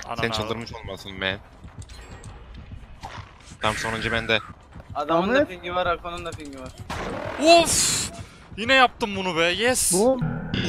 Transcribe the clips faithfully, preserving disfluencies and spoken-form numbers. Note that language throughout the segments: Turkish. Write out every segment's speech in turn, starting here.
Anan Sen abi. çıldırmış olmasın be. Tam sonuncu bende. Adamın da Ahmet. pingi var, Ako'nun da pingi var. Of! Yine yaptım bunu be. Yes. Ne oldu?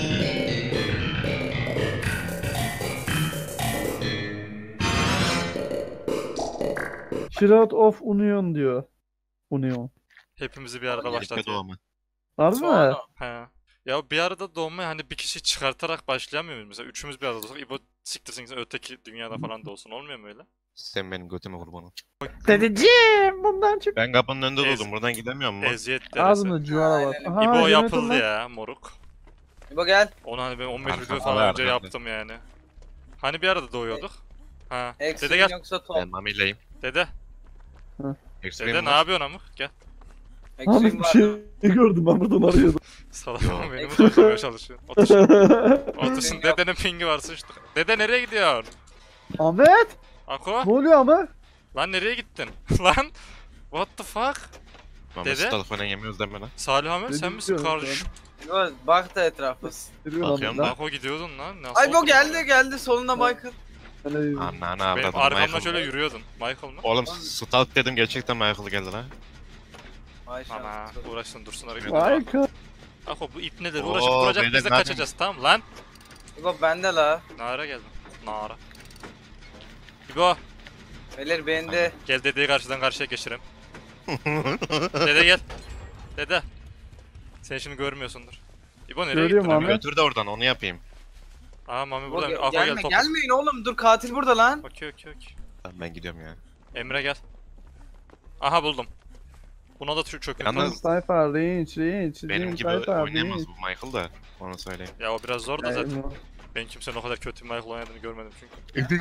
Shroud of Union diyor. Union. Hepimizi bir arada Birlikte başlatıyor. doğma. Harbi mi? Sonra. He. Ya bir arada doğmaya hani bir kişi çıkartarak başlayamıyor muyuz? Mesela üçümüz bir arada olsak İbo siktirsin gitsin öteki dünyada falan da olsun. Olmuyor mu öyle? Sen benim götüme kurbanım. Dedeciğim bundan çık. Ben kapının önünde Ez- durdum. Buradan gidemiyor mu? Eziyet deresi. Ağzını civara bak. Aynen. Aha, İbo jeneratör yapıldı lan. ya moruk. İbo gel. Onu hani ben on beş Arka video falan falan önce arkamda. yaptım yani. Hani bir arada doğuyorduk. Ha. Dede Extreme gel. yoksa Ben top. mamileyim. Dede. Extreme Dede ne var. yapıyorsun amık? Gel. Extreme Ahmet bir var. şey gördüm ben buradan arıyordum. Salak Yo. ama beni mi toplamaya çalışıyor? Otursun. Otursun. Pingi yok. Dedenin pingi var sıçtık. Dede nereye gidiyorsun? Ahmet! Ako? Ne oluyor ama? Lan nereye gittin? Lan? What the fuck? Mami Dede? stalı falan yemiyoruz deme lan. Salih Ahmet Ne sen misin diyorsun kardeşim? İbo bak da etrafa. Duruyor Bakıyorum lan. da. Ako gidiyordun lan. Nasıl Ay oldu bu geldi böyle? geldi solunda Michael. Hani- Anna ana Benim avradım arkamda Michael. şöyle yürüyordun. Michael mı? Oğlum stalk dedim gerçekten Michael geldi lan. Ay Ama şans. uğraşsın dursun hareket. Vay ka. Ako bu ip nedir? Oo, Uğraşıp duracak beyler biz de zaten- kaçacağız tamam lan. İbo bende la. Nara geldim. Nara. İbo Beyler bende. gel dedeyi karşıdan karşıya geçirelim. Dede gel. Dede. Sen şimdi görmüyorsundur. İbo nereye Görüyorum gittin? abi. Emre? Götür de oradan onu yapayım. Aa Mami İbo burada. gel- Ako gel gelme top. gelmeyin oğlum dur katil burada lan. Okey okey okey. Tamam ben gidiyorum ya. Emre gel. Aha buldum. Buna da Türk çökün. Yalnız- Sayfa range range. Benim range, gibi sayfa, oynayamaz range. bu Michael da. Onu söyleyeyim. Ya o biraz zor da zaten. Ay, Ben kimsenin o kadar kötü bir Michael oynadığını görmedim çünkü.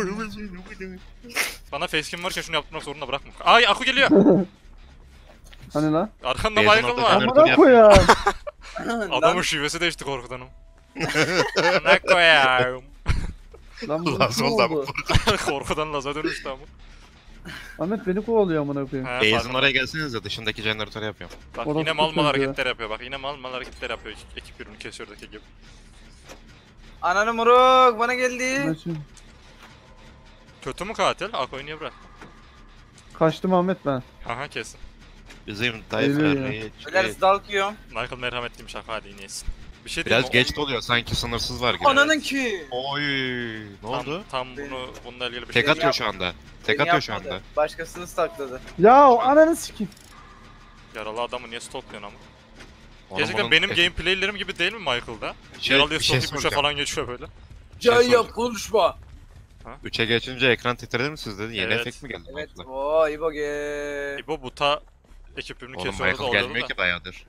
Bana facecam varken şunu yaptırmak zorunda bırakma. Ay Aku geliyor. Hani lan? Arkanda Beyazın Michael orada var. jeneratör Amına yap. koyayım. Adamın şivesi değişti korkudanım. Ne koyayım. Lan bu Laz ne oldu ama. oldu? Korkudan laza dönüştü ama. Ahmet beni kovalıyor amına koyayım. He, Beyazın farkında. oraya gelsenize dışındaki jeneratörü yapıyorum. Bak Orası yine mal mal çocuğu. hareketler yapıyor bak yine mal mal hareketler yapıyor ekip, ekip ürünü kesiyordaki gibi. Ananı moruk bana geldi. Ben şimdi- Kötü mü katil? Ako'yu niye bırak? Kaçtım Ahmet ben. Aha kesin. Bizim tayfa Geliyor ya. reç, Beyler reç. stalk yiyorum. Michael merhametliymiş Ako hadi yine yesin. Bir şey diyeyim Biraz mi? geç doluyor sanki sınırsız var gibi. Ananın ki. Oy ne Tam, oldu? tam bunu bununla ilgili bir şey Tek atıyor şu anda. Tek Beni atıyor şu yapmadı. anda. Başkasını stalkladı. Ya o ananı sikeyim. Yaralı adamı niye stalklıyorsun ama? Onun Gerçekten bunun- benim gameplaylerim gibi değil mi Michael'da? Şey, Yaralıya bir şey stalklayıp üçe soracağım. falan geçiyor böyle. Şey Can yap soracağım. konuşma. Üçe geçince ekran titredi mi sizde? Yeni Evet. efekt mi geldi? Evet. Michael'a? Oo İbo ge. İbo buta ekip ürünü Oğlum kesiyordu da Michael oluyordu gelmiyor da. ki bayağıdır.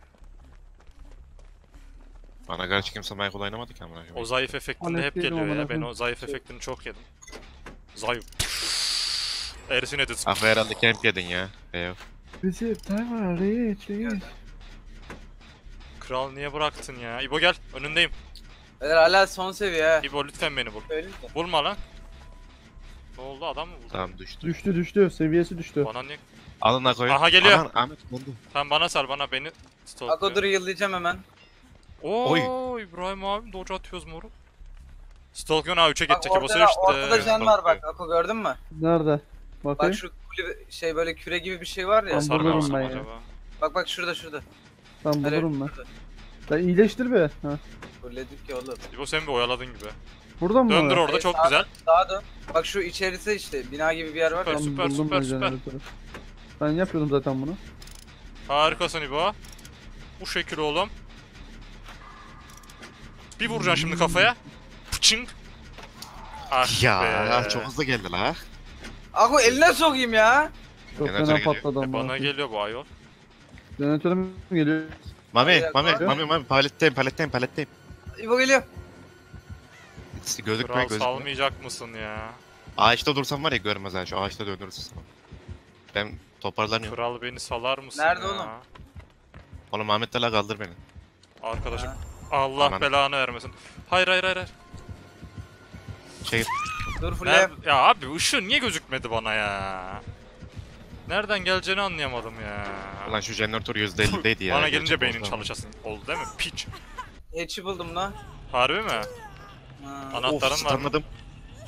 Bana karşı kimse Michael oynamadı ki amına O koyayım. zayıf efektinde hep Hallettim geliyor ya. amına Ben koyayım. o zayıf efektini çok yedim. Zayıf. Erisin edit. Ah herhalde camp yedin ya. Eyvah. Bizi sayfa range range. Kral niye bıraktın ya? İbo gel. Önündeyim. Beyler hala son seviye ha. İbo lütfen beni bul. Öyle mi? Bulma lan. Ne oldu adam mı buldu? Tamam düştü. Düştü düştü seviyesi düştü. Bana niye? Alın Ako'yu. Aha, geliyor. Aman, Ahmet buldu. Sen bana sal bana beni stalkluyor. Ako dur yıllayacağım hemen. Oo Oy. İbrahim abim doge atıyoruz moruk. Stalkyon A üçe Bak geçecek İbo ortada, işte. ortada can var bak Ako gördün mü? Nerede? Bakayım. Bak şu kulübe, şey böyle küre gibi bir şey var ya. Tamam. Hasar mı bulurum alsam ben ya. acaba? Bak bak şurada şurada. Tamam Nereye? bulurum ben. Şurada. Ben iyileştir be. Ha. Fulledik ya oğlum. İbo sen bir oyaladın gibi. Burada mı? Döndür var? orada Evet, çok sağa güzel. dön, Sağa dön. Bak şu içerisi işte bina gibi bir yer var ya. Süper. Tamam, buldum ben süper. jeneratörü. Ben yapıyordum zaten bunu. Harikasın İbo. Bu şekil oğlum. Bir vuracaksın şimdi kafaya. Pıçınk. Ah Ya be. çok hızlı geldi la. Ako eline sokayım ya. Çok Jeneratör fena geliyor. patladı E ama. bana geliyor bu ayol. Jeneratörü mü geliyor? Mami, Hayır, Mami, Ako. Mami, Mami, paletteyim, paletteyim, paletteyim. İbo geliyor. Gözükme, Kral gözükme. salmayacak mısın ya? Ağaçta dursam var ya görmez ha, şu ağaçta döndürürsün sana. Ben toparlanıyorum. Kral beni salar mısın Nerede ya? oğlum? Oğlum Ahmet de la kaldır beni. Arkadaşım. Ha. Allah Aman. belanı vermesin. Hayır hayır hayır. hayır. Şey, Dur fulle. Nerede- Ya abi ışığı niye gözükmedi bana ya? Nereden geleceğini anlayamadım ya. ulan şu jeneratör yüzde ellideydi ya. Bana gelince Gerçek beynin olsa. çalışasın oldu değil mi? Piç. Hatch'i buldum lan. Harbi mi? Ha. Anahtarın Of, var mı? stunladım.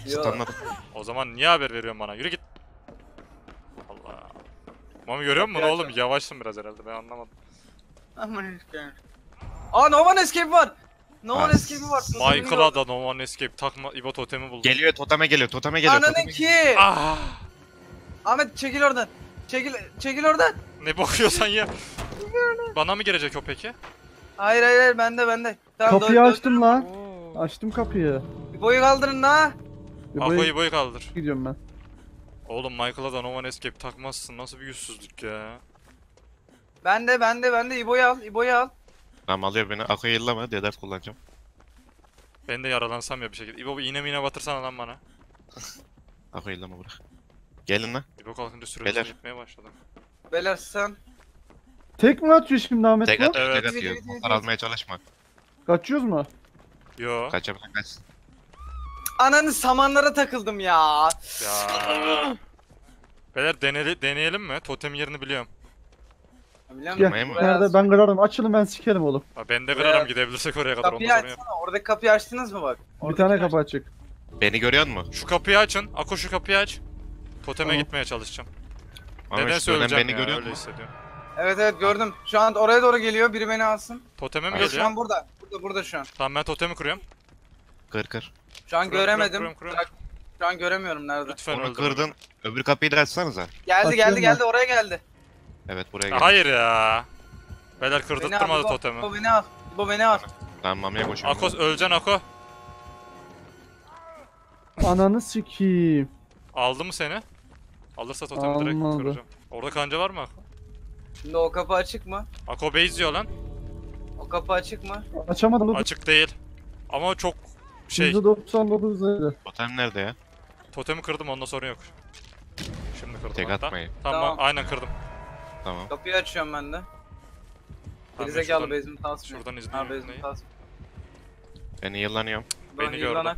Yo. Stunladım. O zaman niye haber veriyorsun bana? Yürü git. Allah. Mami görüyor musun Kapıyı oğlum? açalım. Yavaşsın biraz herhalde ben anlamadım. Aman escape. Aa no one escape var. No one Ah, escape'i var. Michael'a da No One Escape takma İbo totemi buldum. Geliyor toteme geliyor toteme geliyor. Ananın toteme ki. Ah! Ahmet çekil oradan. Çekil çekil oradan. Ne bakıyorsan ya. Bana mı gelecek o peki? Hayır hayır hayır bende bende. Tamam, Kapıyı dön- dön- açtım lan. Oo. Açtım kapıyı. Boyu kaldırın la. Ako'yu İbo'ya boyu kaldır. gidiyorum ben. Oğlum Michael'a da No One Escape takmazsın. Nasıl bir yüzsüzlük ya. Bende bende bende İbo'yu al İbo'yu al. Tamam alıyor beni. Ako'yu yıllama. Dedef kullanacağım. Ben de yaralansam ya bir şekilde. İbo bir iğne miğne batırsana lan bana. Ako'yu yıllama bırak. Gelin lan. İbo kalkınca süre Beyler. hızlı gitmeye başladı. Beyler sen. Tek mi atıyor şimdi Ahmet Tek bu? atıyor Evet. tek atıyor. Evet, evet, Motor evet. almaya çalışma. Kaçıyoruz mu? Yo. Kaçabilen kaçsın. Ananı samanlara takıldım ya. Ya. Beyler deneli, deneyelim mi? Totem yerini biliyorum. Biliyor Gel. Yapmayayım mı? Nerede ben kırarım. Açılın ben sikerim oğlum. Ha, ben de Veya- kırarım gidebilirsek oraya kadar Kapıyı ondan sonra yap. açsana. Oradaki kapıyı açtınız mı bak? Bir Oradaki tane aç- kapı açık. Beni görüyor musun? Şu kapıyı açın. Ako şu kapıyı aç. Toteme Tamam. gitmeye çalışacağım. Ama Neden şu dönem söyleyeceğim beni ya görüyor öyle musun? hissediyorum. Evet evet gördüm. Şu an oraya doğru geliyor. Biri beni alsın. Toteme mi Hayır, Şu geliyor? an burada. Burada burada şu an. Tamam ben totemi kuruyorum. Kır kır. Şu an Kuruyorum, göremedim. kuruyorum, kuruyorum. Bırak. Şu an göremiyorum nerede. Lütfen Onu öldürme. kırdın. Öbür kapıyı da açsanıza. Geldi geldi Açıyorum geldi oraya geldi. Evet buraya Ya gel. hayır ya. Beyler Beni al. kırdırtmadı İbo, totemi. İbo beni al. İbo beni al. Tamam Mami'ye koşuyorum. Ako öleceksin Ako. Ananı sikeyim. Aldı mı seni? Alırsa totemi direkt Almadı. kıracağım. Orada kanca var mı Ako? Şimdi o kapı açık mı? Ako base diyor lan. O kapı açık mı? Açamadım. Açık değil. Ama çok şey. yüzde doksan dokuz öyle. Totem nerede ya? Totemi kırdım ondan sorun yok. Şimdi kırdım Tek hatta. atmayın. Tamam, Tamam. aynen kırdım. Tamam. Kapıyı açıyorum ben de. Tamam, ben Gerizekalı şuradan- basement tasmıyor. şuradan Ha izliyorum basement neyi. tasmıyor. Ben yıllanıyorum. Beni Beni gördü.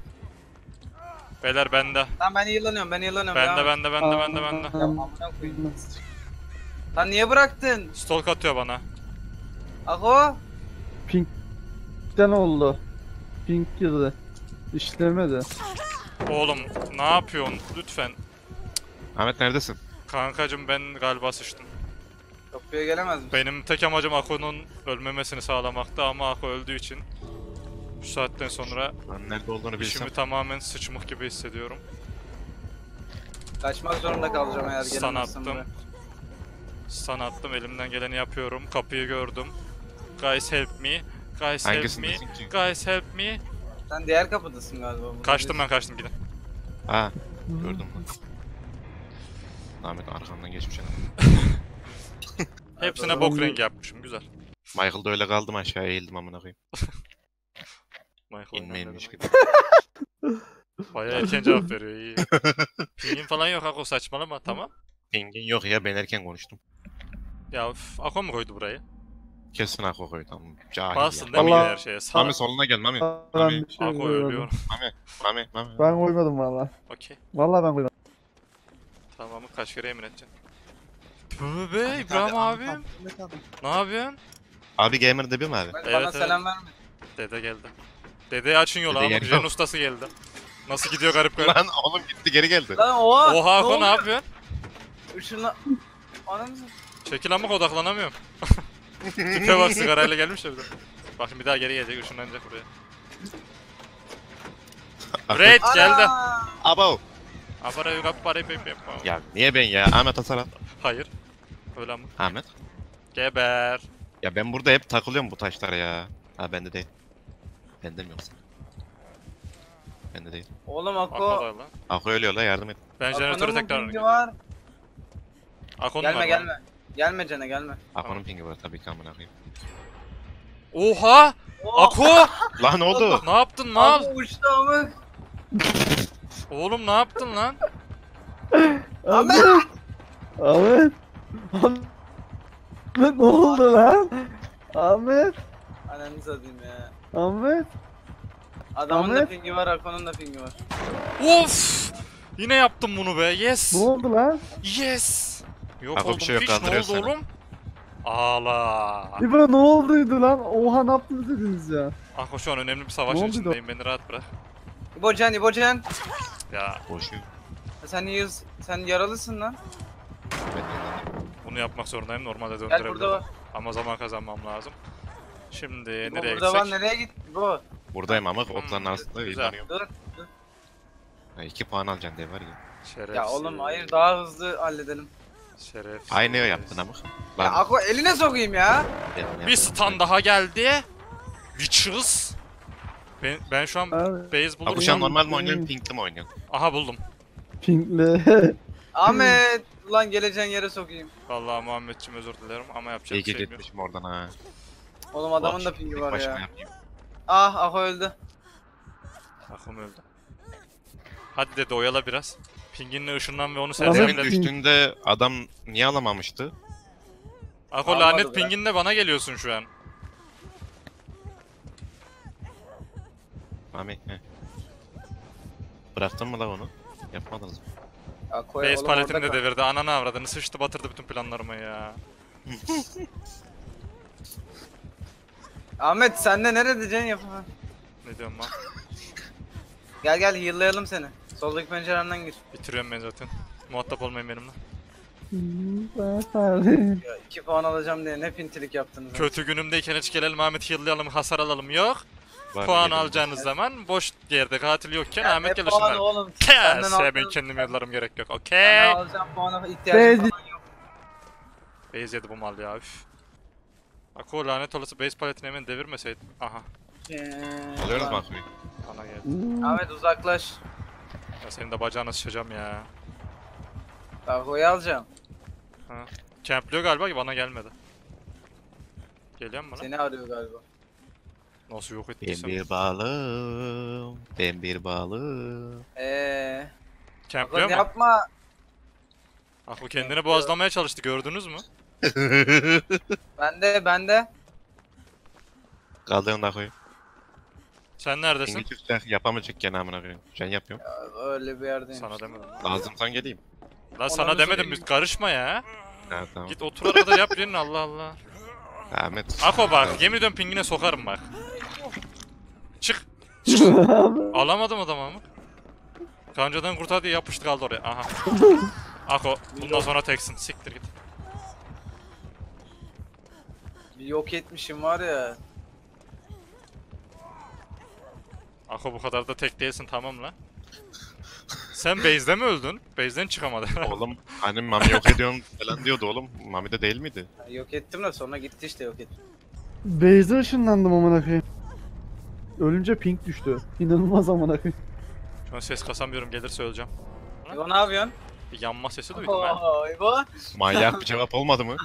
Beyler bende. Tamam ben yıllanıyorum ben yıllanıyorum. Bende devam et. bende bende bende bende. Ya amına koyayım. Lan niye bıraktın? Stalk atıyor bana. Ako. Pink'ten oldu. Pink girdi. İşlemedi. Oğlum ne yapıyorsun? Lütfen. Ahmet neredesin? Kankacım ben galiba sıçtım. Kapıya gelemez misin? Benim tek amacım Ako'nun ölmemesini sağlamaktı ama Ako öldüğü için bu saatten sonra Lan nerede olduğunu bilsem. işimi tamamen sıçmış gibi hissediyorum. Kaçmak zorunda kalacağım eğer Stun gelemezsem attım. buraya. Stun attım elimden geleni yapıyorum. Kapıyı gördüm. Guys help me. Guys help me. Hangisindesin ki? Guys help me. Sen diğer kapıdasın galiba. burada Kaçtım ben değilsin. kaçtım gidin. Ha gördüm lan. Ahmet arkamdan geçmiş adam. Hepsine Adam- bok rengi yapmışım güzel. Michael'da öyle kaldım aşağıya eğildim amına koyayım. Michael İnmeyinmiş oynadı. gibi. Bayağı erken cevap veriyor iyi. Pingin falan yok Ako saçmalama tamam. Pingin yok ya ben erken konuştum. Ya üf, Ako mu koydu burayı? Kesin Ako koy tamam. Cahil Bassın ya. değil mi yine Vallahi- her şeye? Sağ. Mami soluna gel Mami. Ben Mami. bir şey Ako koymadım. ölüyor. Mami. Mami. Ben koymadım valla. Okey. Valla ben koymadım. Tamamı kaç kere yemin edeceğim. Tövbe İbrahim abim. Ne yapıyorsun? Abi gamer de bir mi abi? Bak, Evet, bana evet. selam verme. Dede geldi. Dede açın yolu Dede ama geliyor. Jen ustası geldi. Nasıl gidiyor garip garip. Lan oğlum gitti geri geldi. Lan oha! Oha Ako ne oluyor? yapıyorsun? Işınla... Ananı s- Çekil ama odaklanamıyorum. Tipe bak sigarayla gelmiş de bir de. Bakın bir daha geri gelecek ışınlanacak buraya. Red geldi. Ana! Abo. Afara yok apara pep pep. Ya niye ben ya? Ahmet hasar at. Hayır. Öyle ama. Ahmet. Geber. Ya ben burada hep takılıyorum bu taşlara ya. Ha bende değil. Bende mi yoksa? Bende değil. Oğlum Ako Ako. da lan. Ako ölüyor la yardım et. Ben jeneratörü Ako'nun mu tekrar pingi var? Ako'nun Gelme var gelme. Gelme Cene gelme. Ako'nun pingi var tabii ki amına koyayım. Oha! Oh! Ako! Lan ne oldu? Ne yaptın lan? Ako uçtu amık. Oğlum ne yaptın lan? Ahmet! Ahmet. Ahmet ne oldu lan? Ahmet. Ananı satayım ya. Ahmet. Adamın da Ahmet. pingi var, Ako'nun da pingi var. Of! Yine yaptım bunu be. Yes. Ne oldu lan? Yes. Yok Ako bir oldum şey yok, piç. Ne kaldırıyor oldu seni. oğlum? Ağla. İbra ne olduydu lan? Oha ne yaptınız dediniz ya? Ako şu an önemli bir savaş Ne oldu içindeyim. Beni rahat bırak. İbocan, İbocan. Ya Koşuyor. Sen yiyorsun. Sen yaralısın lan. Ben de- bunu yapmak zorundayım. Normalde Gel burada döndürebilirim. var. Ama zaman kazanmam lazım. Şimdi İbo nereye burada var, gitsek? nereye git? İbo. Buradayım ama okların Hmm, arasında güzel. ilanıyorum. Dur. Ha, iki puan alacaksın diye var ya. Şerefsiz. Ya oğlum hayır, daha hızlı halledelim. Şerefsiz. Aynı yaptın ama. Ya Lan. Ako eline sokayım ya. ben- Bir stun daha geldi. Witches. Ben, ben şu an Abi. base Abi şu bulursam... an normal mi oynuyorsun, pinkli mi oynuyorsun? Aha buldum. Pinkle. Ahmet ulan geleceğin yere sokayım. Vallahi Muhammedciğim özür dilerim ama yapacak İyi bir ki şeyim yok. gitmişim oradan ha. Oğlum adamın Bak, da pingi tek var başıma ya. yapayım. Ah Ako öldü. Aklım öldü. Hadi dedi oyala biraz. Pinginle ışından ve onu Ahmet Senin sersemle. Ping- üstünde adam niye alamamıştı? Ako Almadı lanet be. pinginle bana geliyorsun şu an. Mami he. Bıraktın mı da onu? Yapmadınız mı? Ako'ya Base oğlum paletini orada de kal. devirdi. Ananı avradını sıçtı batırdı bütün planlarımı ya. Ahmet sen de nerede diyeceksin yapma. Ne diyorum lan? Gel gel heal'layalım seni. Soldaki pencerenden gir. Bitiriyorum ben zaten. Muhatap olmayın benimle. Ya iki puan alacağım diye ne pintilik yaptınız. Kötü günümdeyken hiç gelelim Ahmet heal'layalım hasar alalım yok. Var Puan mı alacağınız zaman boş yerde katil yokken Ya Ahmet ne gelir puanı şunlar. oğlum? Kes Senden ben aldığım- kendimi yollarım gerek yok. Ben Okey. alacağım puana ihtiyacım Base- falan yok. Base yedi bu mal ya üf. Ako lanet olası base paletini hemen devirmeseydin. Aha Eee, Alıyoruz ulan. mu Aksu'yu? bana geldi. Ahmet uzaklaş. Ya senin de bacağına sıçacağım ya. Ako'yu alacağım. Campliyor galiba ki bana gelmedi. Geliyor mu bana? Seni arıyor galiba. Nasıl yok Ben ettiysem. bir balım, ben bir balım. Eee. Campliyor Ako mu? yapma. Ako kendini boğazlamaya çalıştı gördünüz mü? Bende bende. Kaldığın da koy. Sen neredesin? Pingi çıkacak, yapamayacak gene amına koyayım. Sen yapıyorum. Ya, öyle bir yerdeyim. Sana demedim. Lazımsan geleyim. Lan sana Ananı demedim satayım. biz karışma ya. Ha tamam. Git otur arkada yap yerini Allah Allah. Ahmet. Ako bak yemin ediyorum pingine sokarım bak. Çık. Alamadım adamı ama. Kancadan kurtar diye yapıştı kaldı oraya. Aha. Ako bundan sonra teksin. Siktir git. Bir yok etmişim var ya. Ako bu kadar da tek değilsin tamam la. Sen base'de mi öldün? Base'den çıkamadın. Oğlum hani Mami yok ediyorsun falan diyordu oğlum. Mami de değil miydi? Yok ettim de sonra gitti işte yok ettim. Base'e ışınlandım amına koyayım. Ölünce pink düştü. İnanılmaz amına koyayım. Şu an ses kasamıyorum gelirse öleceğim. İbo ne yapıyorsun? Bir yanma sesi duydum ha. Oo, İbo. Manyak bir cevap olmadı mı?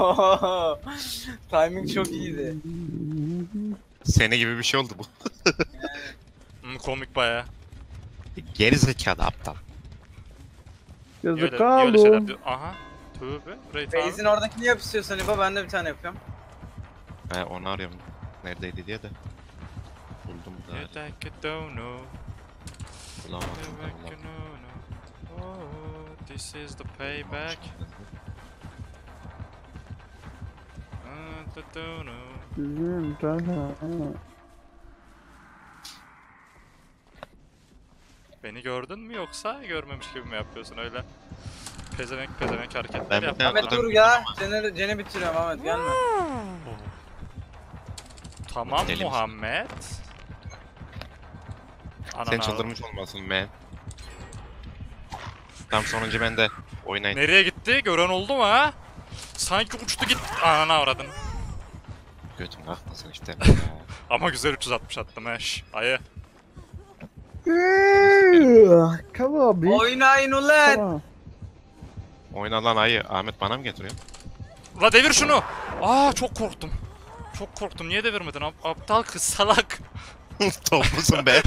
Timing çok iyiydi. Seni gibi bir şey oldu bu. Hmm, komik baya. Geri zekalı aptal. Niye öyle, niye öyle şeyler Yazıkalım. diyor? Aha. Tövbe. Reyt abi. Base'in oradakini yap istiyorsan İbo, ben de bir tane yapıyorum. He onu arıyorum. Neredeydi diye de. Buldum da. You think you don't know, Bulamadım you da think you bulamadım. know, know. Oh, this is the payback. Uh, da da no. Bizim kanka. Beni gördün mü yoksa görmemiş gibi mi yapıyorsun öyle? Pezevenk pezevenk hareketler Ben bir yap. tane- Ahmet adam- dur ya. Ceni, Ceni bitiriyorum Ahmet, gelme. Tamam Deli misin? Muhammed. Sen Ananı çıldırmış olmasın man. Tam sonuncu bende. Oynayın. Nereye gitti? Gören oldu mu ha? Sanki uçtu git. Ananı avradın. Götüm kalkmasın işte. Ama güzel üç yüz altmış attım eş. Ayı. Come on bitch. Oynayın ulan. Come on. Oyna lan ayı. Ahmet bana mı getiriyor? La devir şunu. Aa çok korktum. Çok korktum. Niye devirmedin? Ap- aptal kız salak. Toplusun be.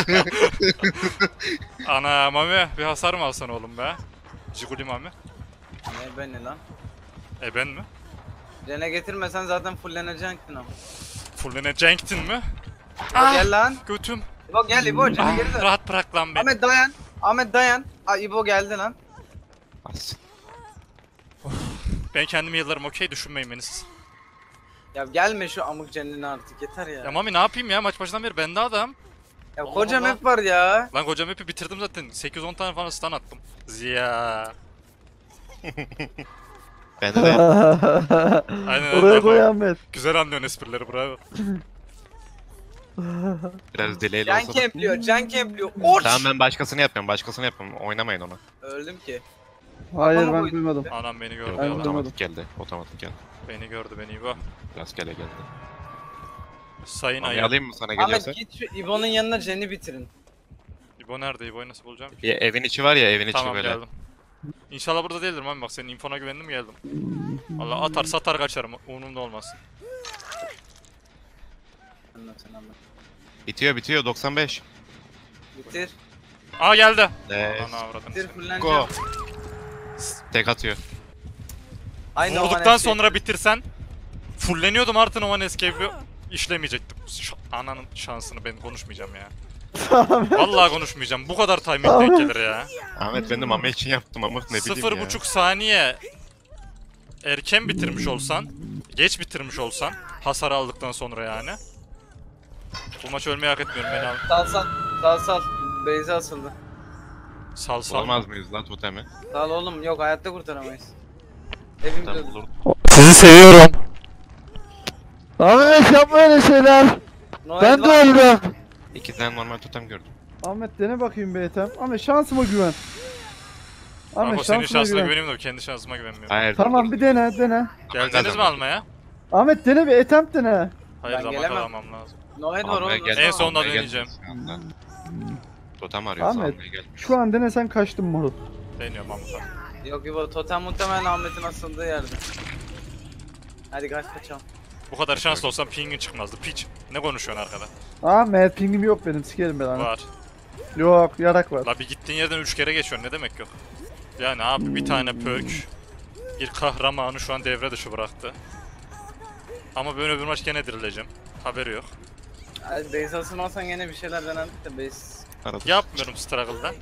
Ana Mami bir hasar mı alsan oğlum be? Jiguli Mami. Ne beni lan? E ben mi? Cene getirmesen zaten fullenecektin ama. Fullenecektin mi? İbo gel lan. Götüm. İbo gel İbo, Cene Ah, geri dön. rahat bırak lan beni. Ahmet dayan. Ahmet dayan. Aa İbo geldi lan. As. Ben kendimi yıllarım okey düşünmeyin beni siz. Ya gelme şu amık Cene'ne artık yeter ya. Ya Mami ne yapayım ya maç başından beri bende adam. Ya Allah koca Allah. map var ya. Lan koca map'i bitirdim zaten. sekiz on tane falan stun attım. Ziya. Bende de Aynen öyle. Oraya bak koy o. Ahmet. Güzel anlıyorsun esprileri, bravo. biraz delay'li Can olsa da. campliyor, can campliyor. Oç! Tamam ben başkasını yapıyorum. Başkasını yapıyorum. Oynamayın onu. Öldüm ki. Hayır Kafama ben koydum. duymadım. Anam beni gördü Yok Ben ya. duymadım. otomatik geldi. Otomatik geldi. Beni gördü beni bu. Rastgele geldi. Sayın Mami Ayı. alayım mı sana Ahmet geliyorsa? git şu İbo'nun yanına Jen'i bitirin. İbo nerede? İbo'yu nasıl bulacağım? Ya, evin içi var ya evin içi Tamam böyle. geldim. İnşallah burada değildir Mami, bak senin infona güvendim geldim. Allah atar satar kaçarım, umurumda olmaz. Anlat sen anlat. Bitiyor bitiyor doksan beş. Bitir. Aa geldi. Evet. Ana avradını. Bitir seveyim. fulleneceğim. Go. Tek atıyor. Aynı Vurduktan Oman sonra bitirsen fulleniyordum, artı Novan Escape'i işlemeyecektim. Ş- ananın şansını, ben konuşmayacağım ya. Vallahi konuşmayacağım. Bu kadar timing denk gelir ya. Ahmet ben de Mami için yaptım ama ne bileyim Sıfır ya. buçuk saniye erken bitirmiş olsan, geç bitirmiş olsan, hasar aldıktan sonra yani. Bu maç ölmeyi hak etmiyorum, beni al. Sal sal. Sal sal. Beyza asıldı. Sal sal. Olmaz mıyız lan totemi? Sal oğlum, yok hayatta kurtaramayız. Hepimiz Tamam öldük. olur. Sizi seviyorum. Ahmet yapma öyle şeyler. Noel Ben de var. öldüm. İki tane normal totem gördüm. Ahmet dene bakayım bir etem. Ahmet şansıma güven. Ama Ahmet senin şansıma şansına güven. güveneyim de kendi şansıma güvenmiyorum. Hayır. Tamam bir dene dene. Geldiniz mi almaya? Ahmet dene bir etem dene. Hayır, Ben zaman gelemem. kalamam lazım. Noel var oğlum. En sonunda deneyeceğim. Totem arıyoruz Ahmet, almaya gel. Şu an denesen kaçtın moruk. Deniyorum ama. Yok İbo, totem muhtemelen Ahmet'in asıldığı yerde. Hadi kaç kaçalım. Bu kadar şanslı olsam pingin çıkmazdı. Piç. Ne konuşuyorsun arkada? Ahmet pingim yok benim sikerim ben Ahmet. Var. Yok yarak var. La bir gittiğin yerden üç kere geçiyorsun. Ne demek yok? Yani abi bir tane perk. Bir kahramanı şu an devre dışı bıraktı. Ama ben öbür maç gene dirileceğim. Haberi yok. Hadi base asılmazsan gene bir şeyler denerdik de base. Aradık. Yapmıyorum struggle'dan.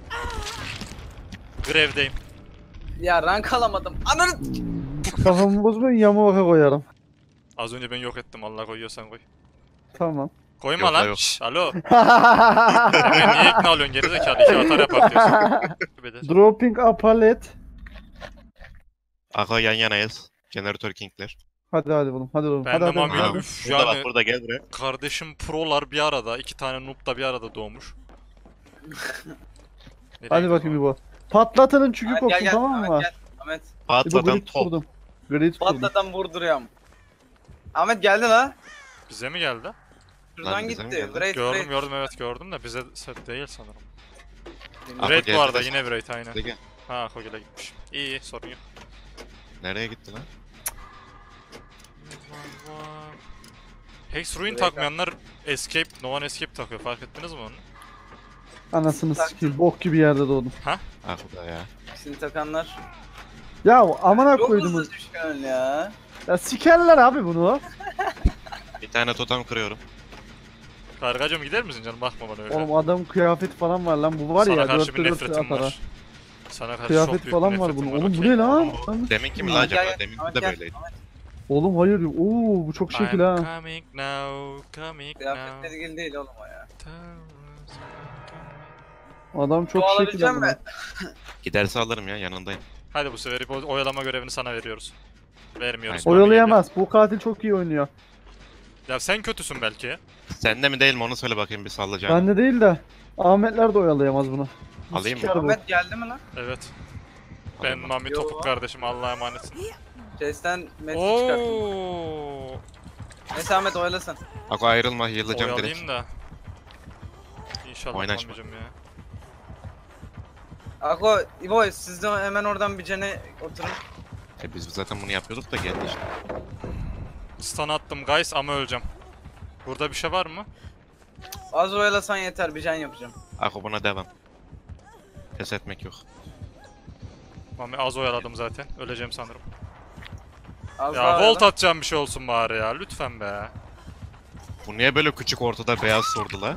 Grevdeyim. Ya rank alamadım. Ananı. Kafamı bozmayın yama baka koyarım. Az önce ben yok ettim. Allah koyuyorsan koy. Tamam. Koyma Yok la lan. yok. Şş, alo. Hemen niye ikna alıyorsun gerizekalı? İki atar yapar diyorsun. Dropping a pallet. Ako yan yanayız. Jeneratör King'ler. Hadi hadi oğlum hadi oğlum. Ben hadi de hadi. Mami'yle hadi. üf Burada yani bak burada gel buraya. kardeşim prolar bir arada. İki tane noob da bir arada doğmuş. Nereye Hadi gidiyor bakayım bu? İbo. Patlatanın çükü Ahmet kopsun gel gel. tamam mı? Ahmet gel. Ahmet. İbo Patladan grid top. kurdum. Grid kurdum. Patladan vurduruyorum. Ahmet geldi la. Bize mi geldi? Şuradan Lan bize mi gitti. geldi? Great Gördüm great. gördüm evet gördüm de bize set değil sanırım. Ako Great bu geldi arada de- yine Great aynen. Hadi gel. Ha Kogil'e gitmiş. İyi iyi sorun yok. Nereye gitti lan? Hex Ruin Great takmayanlar Escape, No One Escape takıyor, fark ettiniz mi onu? Anasını sikeyim. Bok gibi yerde doğdum. Ako da ya. İkisini takanlar. Ya amına Çok koydum. hızlı düşüyorsun ya. Ya sikerler abi bunu. Bir tane totem kırıyorum. Kargacım gider misin canım, bakma bana öyle. Oğlum adam kıyafeti falan var lan. Bu var Sana ya karşı bir dörtte dört nefretim atar ha. var. Sana karşı çok Kıyafet büyük falan bir var nefretim bunun. Oğlum bu okey. ne lan? Lan- Deminki mi Ahmet lan acaba? gel, Deminki Ahmet de gel. böyleydi. Ahmet, Oğlum hayır. Oo bu çok şekil I'm ha. coming now, coming Kıyafetleri now. ilgili değil oğlum o ya. Adam çok Bu şekil alabileceğim ama. mi? Giderse alırım ya yanındayım. Hadi bu sefer ipo- oyalama görevini sana veriyoruz. Vermiyoruz. Aynen. Mami Oyalayamaz. Bu katil çok iyi oynuyor. geliyor. Ya sen kötüsün belki. Sende mi değil mi onu söyle bakayım bir sallayacağım. Bende değil de. Ahmetler de oyalayamaz bunu. Bu Alayım mı? siker bu. Ahmet geldi mi lan? Evet. Ben Alayım mı? Mami Yo. topuk kardeşim, Allah'a emanetsin. Chest'ten metri çıkarttım. Ooo. Neyse Ahmet oyalasın. Ako ayrılma yılacağım direkt. Oyalayayım da. İnşallah Oynaşma. Mami'cim ya. Ako, İbo siz de hemen oradan bir cene oturun. E biz zaten bunu yapıyorduk da geldi işte. Stun attım guys ama öleceğim. Burada bir şey var mı? Az oyalasan yeter, bir can yapacağım. Ako buna devam. Pes etmek yok. Mami az oyaladım zaten. Öleceğim sanırım. Az Ya daha volt oyala. atacağım bir şey olsun bari ya. Lütfen be. Bu niye böyle küçük ortada beyaz sordu la?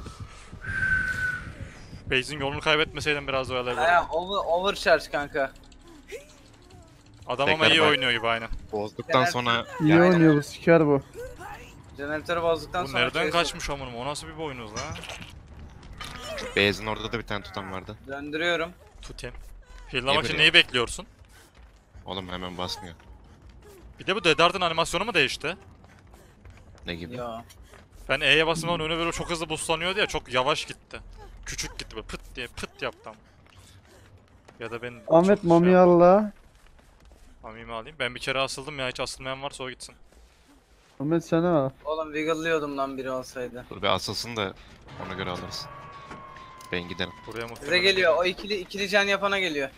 Base'in yolunu kaybetmeseydim biraz oyalayabilirdim. Aya, over, overcharge kanka. Adam ama Tekrar iyi bak. oynuyor gibi aynen. Bozduktan Genel- sonra İyi Aynen. oynuyor bu siker bu. Jeneratörü bozduktan Bu sonra... nereden şey- kaçmış amınım? O nasıl bir boynuz lan? Beyazın orada da bir tane tutan vardı. Döndürüyorum. Tutayım. Heal'lamak için böyle? neyi bekliyorsun? Oğlum hemen basmıyor. Bir de bu Dedart'ın animasyonu mu değişti? Ne gibi? Yo. Ben E'ye basmam önüne böyle çok hızlı boostlanıyordu ya, çok yavaş gitti. Küçük gitti böyle pıt diye pıt yaptım. Ya da ben Ahmet çok şey Mami yapmadım. Allah. Mami'mi alayım. Ben bir kere asıldım ya, hiç asılmayan varsa o gitsin. Ahmet sana al. Oğlum wiggle'lıyordum lan biri olsaydı. Dur bir asılsın da ona göre alırız. Ben giderim. Buraya Size muhtemelen. geliyor. O ikili ikili can yapana geliyor.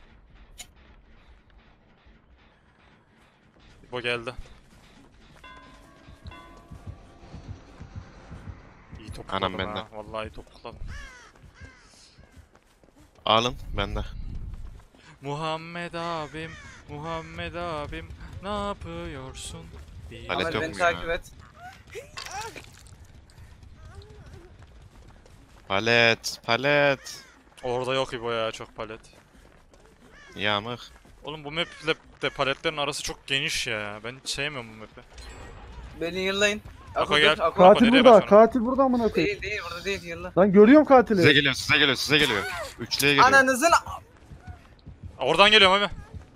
Bu geldi. İyi topukladım Anam bende. ha. Vallahi iyi topukladım. Alın bende. Muhammed abim, Muhammed abim, ne yapıyorsun? Bir- Palet Ahmet yok beni mu takip ya? et. Palet, palet. Orada yok İbo ya, çok palet. Yamık. Oğlum bu map ile de paletlerin arası çok geniş ya. Ben hiç sevmiyorum bu map'i. Beni yıllayın. Ako dur, gel. Ako. Katil nereye burada. basıyorum? Katil burada amına koyayım. Değil değil burada değil yılla. Lan görüyorum Size katili. geliyor, size geliyor, size geliyor. Üçlüye geliyor. Ananızın... Oradan geliyorum abi.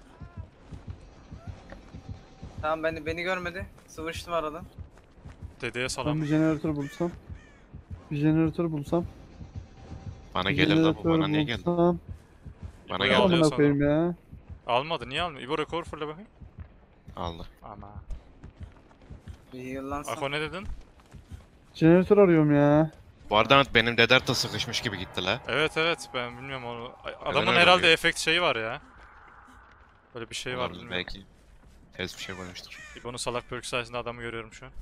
Tamam beni beni görmedi. Sıvıştım aradan. Dedeye Ben salam. bir jeneratör bulsam. Bir jeneratör bulsam. Bana bir gelir la bu, jeneratör bana niye geldi? bulsam. Bana İbo'yu geldi. alıyor Amına sanırım. koyayım ya. Almadı, niye almıyor? İbo rekor fırla bakayım. Aldı. Ama. Bir yıllansam. Ako ne dedin? Jeneratör arıyorum ya. Bu arada Ahmet benim Dedart'a sıkışmış gibi gitti la. Evet evet, ben bilmiyorum onu. Adamın öyle herhalde oluyor? efekt şeyi var ya. Böyle bir şey var Olabilir, bilmiyorum. belki. Ters bir şey koymuştur. İbo'nun salak perk sayesinde adamı görüyorum şu an.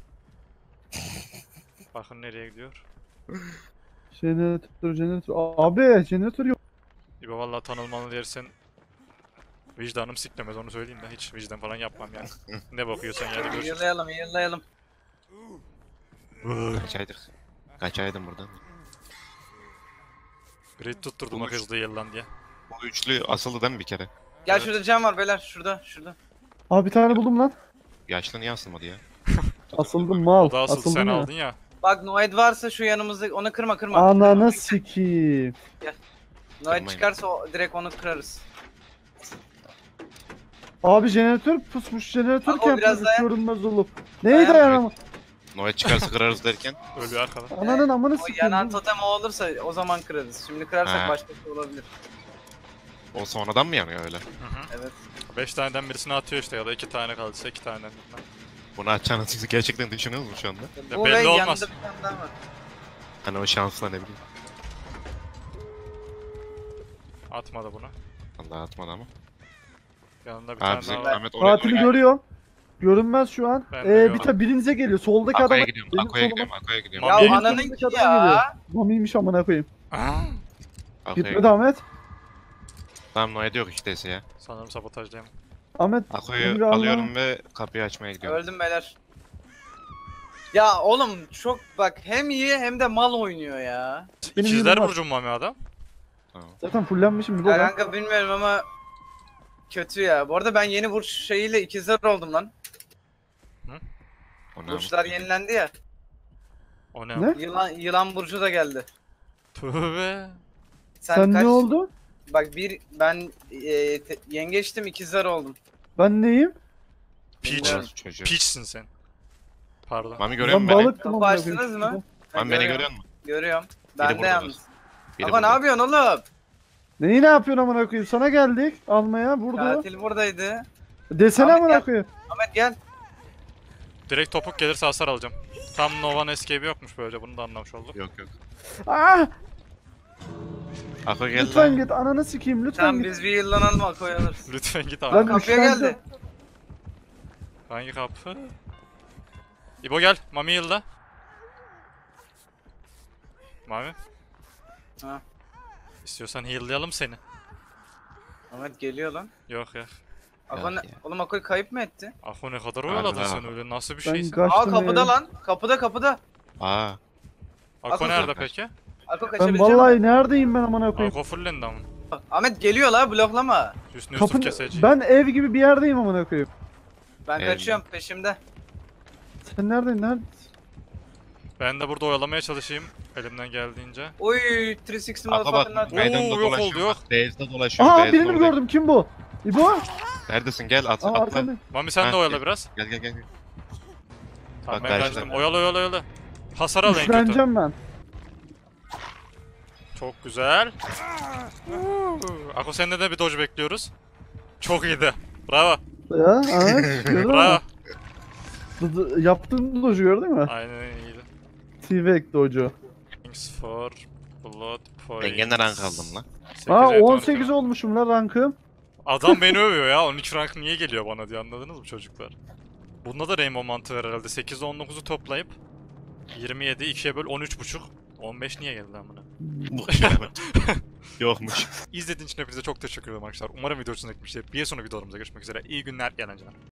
Bakın nereye gidiyor. Jeneratör, jeneratör. Abi jeneratör yok. İbo vallahi tanılmalı dersen vicdanım siklemez, onu söyleyeyim de hiç vicdan falan yapmam yani. Ne bakıyorsan yani görüşürüz. Yıllayalım yıllayalım. Kaçaydık. Kaçaydım buradan. Grid tutturdum o Konuş. hızlı yıllan diye. Bu üçlü asıldı değil mi bir kere? Gel Evet. şurada cam var beyler şurada şurada. Abi bir tane buldum lan. Yaşlı niye asılmadı ya? Asıldım mal. O da asıl Asıldım sen ya. aldın ya. Bak Noed varsa şu yanımızda onu kırma kırma. Ananı sikiyim. Noed Kırmayın. çıkarsa o, direkt onu kırarız. Abi jeneratör pusmuş. Jeneratör Bak, o biraz yapmış dayan. görünmez olup. Neye Dayan. dayanamam? Noet çıkarsa kırarız derken. Ölüyor arkada. Ananın amını O sikiyim. yanan totem o olursa o zaman kırarız. Şimdi kırarsak Ha. başka bir şey olabilir. O sonradan mı yanıyor öyle? Evet. Beş taneden birisini atıyor işte, ya da iki tane kaldıysa iki taneden. Bunu açacağını siz gerçekten düşünüyor musunuz şu anda? Ya Bu belli ve olmaz. yanında bir tane daha var. Hani o şansla ne bileyim. Atmadı bunu. Allah atmadı ama. Yanında bir Abi tane bize daha var. Ahmet oraya Katili oraya, görüyorum. Görünmez şu an. Ben de Ee, görüyorum. bir ta birinize geliyor. Soldaki Ako'ya adama. gidiyorum, benim Ako'ya soluma- gidiyorum, Ako'ya gidiyorum. Ya Benim ananın solumdaki ki adam geliyor. ya. Mami'ymiş amına koyayım. Aa! Ako'ya Gitmedi gidiyorum. Ahmet. Tamam Noet yok işteyse ya. Sanırım sabotajdayım. Ahmet. Ako'yu Emre Allah. alıyorum ve kapıyı açmaya gidiyorum. Öldüm beyler. Ya oğlum çok bak hem iyi hem de mal oynuyor ya. Benim İkizler yerim var. burcum Mami adam. Tamam. Zaten fullenmişim bir Ya baba. kanka bilmiyorum ama kötü ya. Bu arada ben yeni burç şeyiyle ikizler oldum lan. O ne Burçlar yenilendi ya. O ne? Ne? Yılan yılan burcu da geldi. Tövbe. Sen, Sen kaç? ne oldu? Bak bir ben e, te- yengeçtim ikizler oldum. Ben neyim? Piç. Bilmiyorum. Orası çocuğu. Piçsin sen. Pardon. Mami görüyor Ben musun beni? balıktım Kapı amına açtınız koyayım. mı? Ben Mami beni görüyorum. görüyor musun? Görüyorum. Biri Ben de burada yalnız. Biri Ama ne burada. yapıyorsun oğlum? Neyi ne yapıyorsun amına koyayım? Sana geldik almaya burada. Katil buradaydı. Desene Ahmet amına gel. koyayım. Ahmet gel. Direkt topuk gelirse hasar alacağım. Tam Nova'nın escape'i yokmuş böyle, bunu da anlamış olduk. Yok yok. Ah! Ako geldi Lütfen lan. git ananı sikeyim lütfen Tamam git. biz bir yıllanalım Ako'yu alırız. Lütfen git Lan abi. Kapıya üşendim. geldi. Hangi kapı? İbo gel. Mami yılda. Mami. Ha. İstiyorsan heal'layalım seni. Ahmet geliyor lan. Yok ya. Ako Ya, ne? ya. Oğlum Ako'yu kayıp mı etti? Ako ne kadar Harbi oyaladın lan sen Ako. öyle, nasıl bir Ben şeysin? kaçtım Aa kapıda ya. lan. Kapıda kapıda. Aa. Ako Ako nerede kaç. peki? Ako Ben kaçabilecek vallahi neredeyim ben amına koyayım? Ako fullendi ama. Ahmet geliyor la bloklama. Hüsnü Yusuf Kapın keseci. ben ev gibi bir yerdeyim amına koyayım. Ben Evet. kaçıyorum peşimde. Sen neredesin? Nerede? Ben de burada oyalamaya çalışayım. Elimden geldiğince. Oy üç yüz altmış Ako bak motherfucking meydanda Oo, yok dolaşıyor. oldu, yok. Base'de dolaşıyor. Aha base'de birini orada. gördüm. Kim bu? İbo? Neredesin gel at Aa atla. arkanda. Mami sen Ha, de oyala gel. biraz. Gel gel gel. gel. Tamam Bak, ben karşıda. kaçtım. Oyala oyala oyala. Hasar al en kötü. Güçleneceğim ben. Çok güzel. Ako sende de bir dodge bekliyoruz. Çok iyiydi. Bravo. Ya evet. Gördün Bravo. mü? Dı- dı- Yaptığın doju gördün mü? Aynen iyiydi. T-Vec doju. Thanks for blood points. Ben gene rank aldım lan. Aa sekiz, on evet, sekiz on iki. olmuşum la rankım. Adam beni övüyor ya. on üç rank niye geliyor bana diye, anladınız mı çocuklar? Bunda da Rainbow mantığı var herhalde. sekiz ile on dokuzu toplayıp yirmi yedi ikiye böl on üç buçuk. on beş niye geldi lan buna? Yokmuş. İzlediğiniz için hepinize çok teşekkür ederim arkadaşlar. Umarım video hoşunuza gitmiştir. Bir sonraki videolarımıza görüşmek üzere. İyi günler, eğlenceler.